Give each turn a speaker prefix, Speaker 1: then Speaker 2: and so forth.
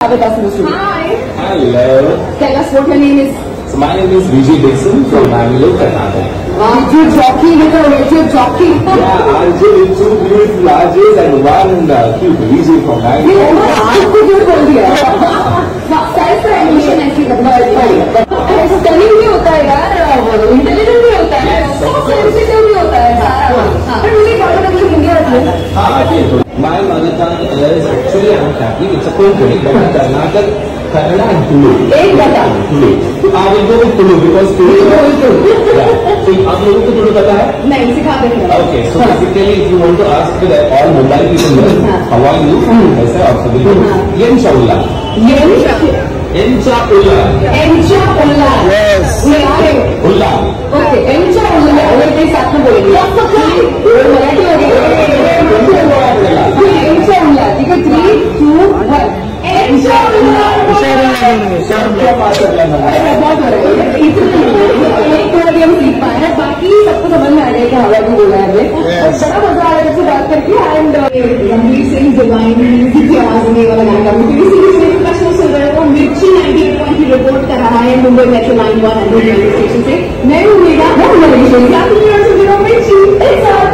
Speaker 1: with us in the studio.
Speaker 2: Hi.
Speaker 1: Hello. Tell us what your name is.
Speaker 3: So my name is Vijay Dixon from Bangalore, Karnataka.
Speaker 1: RJ jockey with a radio jockey.
Speaker 3: Yeah, RJ with two beautiful RJs and one cute Vijay from Bangalore.
Speaker 1: आपको क्यों बोल दिया? Self promotion ऐसी करना है। ऐसा turning भी होता है यार, इंटेलिजेंट भी होता है, सेंसिटिव भी होता है सारा। पर मुझे कंफर्टेबल हिंदी आती है।
Speaker 3: हाँ, my mother tongue is actually I'm Catholic. It's a Konkani, but Karnataka, Kannada and Tulu.
Speaker 1: एक बता।
Speaker 3: Tulu. I will go with Tulu because Tulu. Yeah. So आप लोगों को Tulu पता है?
Speaker 1: नहीं, सिखा देंगे।
Speaker 3: Okay, so basically if you want to ask the all Mumbai people, how are you? ऐसा आप सभी लोग Yencha Ulla. Yencha Ulla.
Speaker 1: Yes.
Speaker 3: Ulla.
Speaker 1: Okay, Yencha Ulla। अगर कोई साथ में बोलेंगे। मराठी हो गई। Yencha Ulla। ठीक है, 3, 2, 1। Yencha Ulla।
Speaker 3: क्या बात कर रहे हैं?
Speaker 1: बहुत हो रहा है। एक तो अभी हम सीख पाए हैं, बाकी सबको समझ में आ रहा है कि हवा भी बोला है हमें। बड़ा मजा आ रहा है आपसे बात करके। And Ranveer Singh divine music की आवाज में वाला गाना सीरीज प्रश्न सुन रहे हो। मिर्ची 98.3 रिपोर्ट कर रहा है Mumbai metro line 1 radio station से। मैं हूँ मीरा, मिर्ची।